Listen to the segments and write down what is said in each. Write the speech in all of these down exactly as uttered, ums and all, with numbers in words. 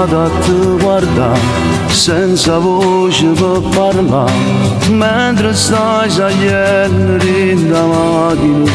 strada ti guarda senza voce per parlare, mentre stai saliendo in da macchina.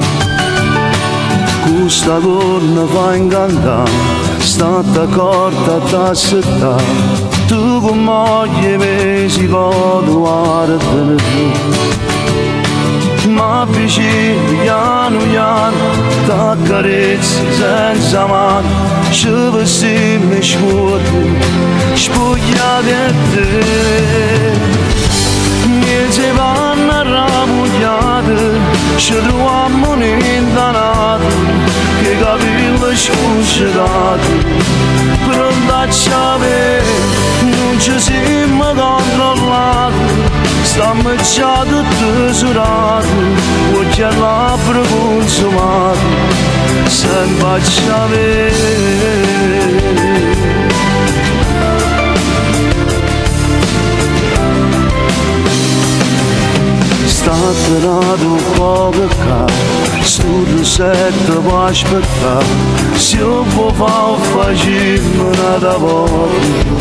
Questa corna fa incantare, stata corta da settare, tu con moglie mi si può guardare. Ma vicino piano piano t'accarezzi senza mano, ci vestiamo e scuoti spogliati a te. Miezi vanno rammugliate, ci troviamo un'indanata, che capelli sconcerati, pronti a ciave, non ci siamo controllati. Stiamo già tutti surati, occhi a labbra consumati, sempre a ciave. Sta atterrato un po' che cade, sto sette può aspettare, se io può fare facciamo una da poco.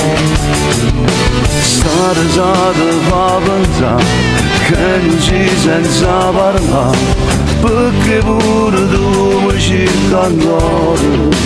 Sta risata fa pensare che non ci senza parlare, perché pure tu mi cerchi ancora.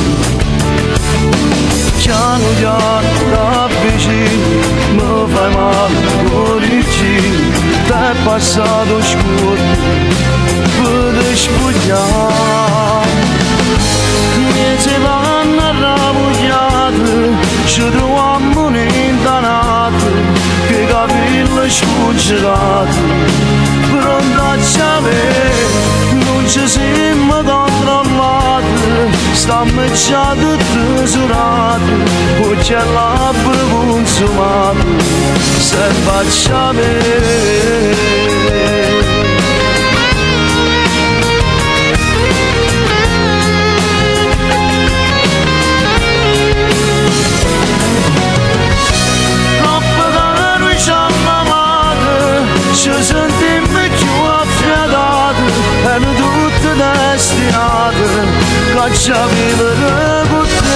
Piano piano da vicino mi fai male cuoricino, t'è passato scuro per spogliare. Miezi vanno rammugliate, ci troviamo un'indanata, che capelli sconcerati, pronti a ciave, non ci siamo controllati. Stiamo già tutti surati, occhi a labbra consumati, sempre a ciave. Ci sentimmo più affiatati, erano tutte destinate, che ci vivere con te.